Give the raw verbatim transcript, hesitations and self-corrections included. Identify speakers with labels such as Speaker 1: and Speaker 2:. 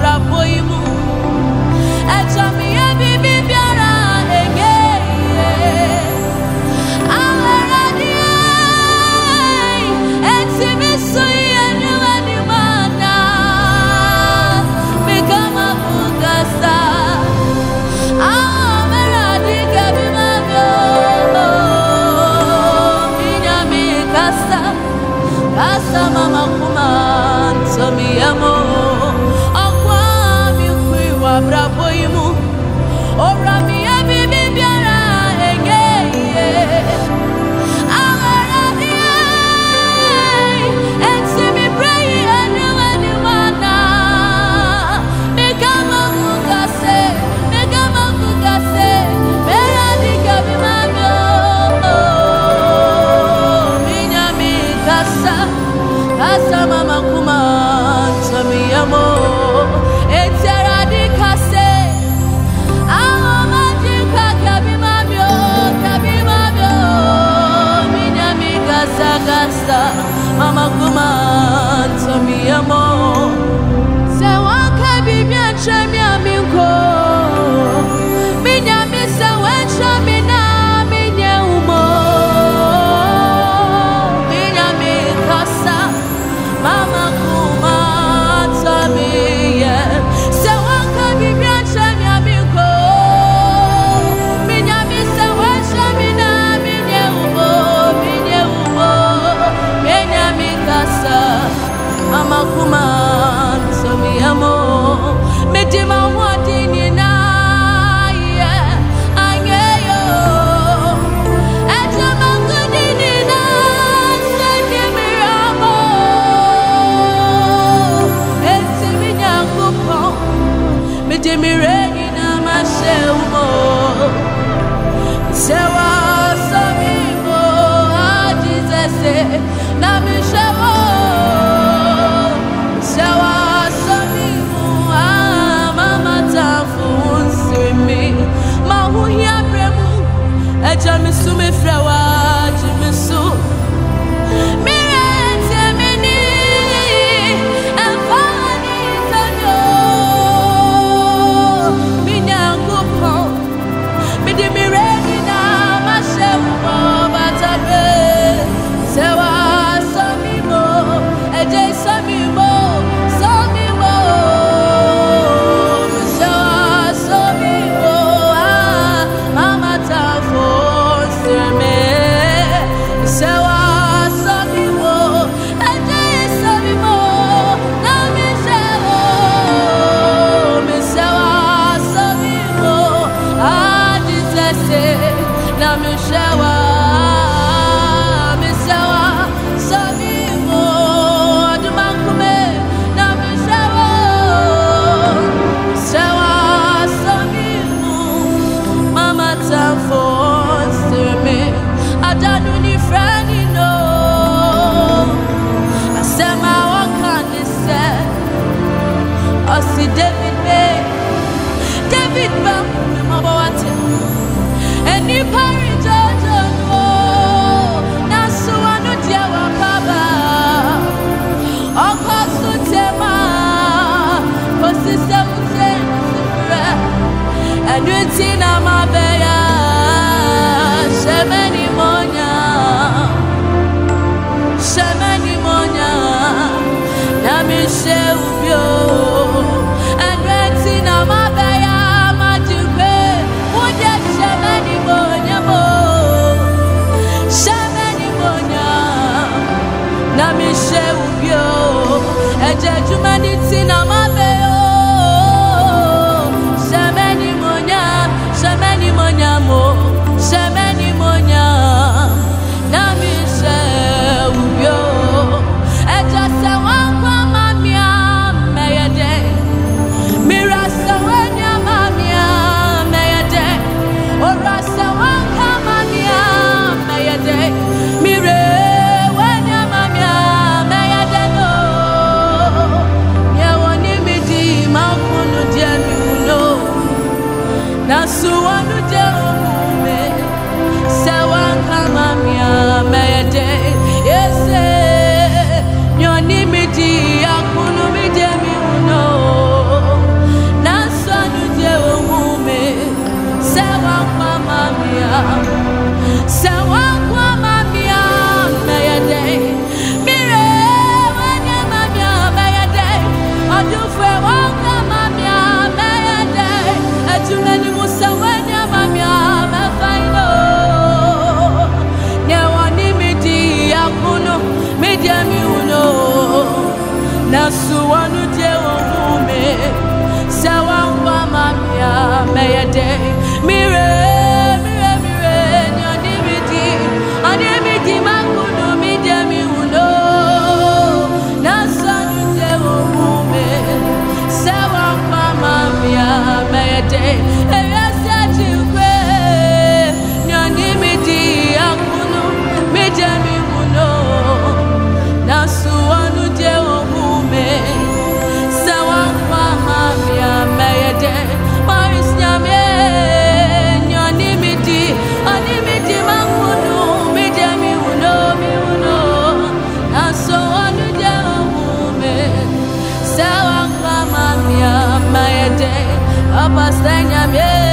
Speaker 1: braboimu echami ebibi biara ege alaradi etimi suye nyuani mana mikama bugasa alaradi kabimabyo minyami kasa kasa mama kuman somi amo akwa mi kwiwa braboimu ora mi ebibi biara ege alaradi etimi pray anyone mana mikama bugase mikama bugase meradi kabimabyo minyami kasa kasa mama kuman somi amo eteradi kase amajika kabimabyo kabimabyo minyami kasa kasa mama kuman somi amo sewa kabibya chemya minko minyami sewa chamina minye umo minyami kasa mama kuman somi sewa kabibya chemya minko minyami sewa chamina minye umo minye umo minyami kasa mama kuman somi amo medima wadini na ye angeyo etama kudini na sanye miramo etimi nyakupo medemireni na masheumo sewa somibo ajizese na mishewo sewa somibo amama tafunsimi mahuhia bremu eja misu mefrewa jimisu mirete mini enfani tanyo minyangupo midimireni na mashewo batabe sewa somibo eje somibo somibo sewa somibo ah mama tafunsimi sewa somibo eje somibo na mishewo sewa somibo ajizese na mishewa misewa somibo adumankume na mishewo sewa somibo mama tafunsimi adanu ni frani no asema wakanise osi David be David ba mabawate eni pari jojo no nasu anu dia wakaba okosu tema kosise mute sifre enuti na mabeya shemeni monya shemeni monya na mishe ubyo enuti na mabeya majikwe muje shemeni monya mo shemeni monya na mishe ubyo eje jumaniti na mabeyo shemeni monya shemeni monya mo shemeni monya na mishe ubyo eje sewa kwa mamia meyede mira sewa nya mamia meyede ora sewa kwa mamia meyede mire wanya mamia meyede no nyewoni midi makunu diemi uno nasuwanu jeomume sewa kwa mamia meyede yese nyoni midi akunu midemi uno Sawa kwa mamia mayade mire wanya mamia mayade adufe wanga mamia mayade atuna ni musa wanya mamia mafaino ne wani midi akuno media mi uno na suwanu je omume sawa kwa mamia mayade mire mire mire nyani midi ani midi makuno media mi uno na suwanu je omume sawa kwa mamia mayade eyasa chukwe nyani midi akuno media mi uno na suwanu je omume sawa kwa mamia mayade Maris nyame nyani midi ani midi makuno media mi uno mi uno na suwanu je omume sawa kwa mamia mayade Papa stay nyame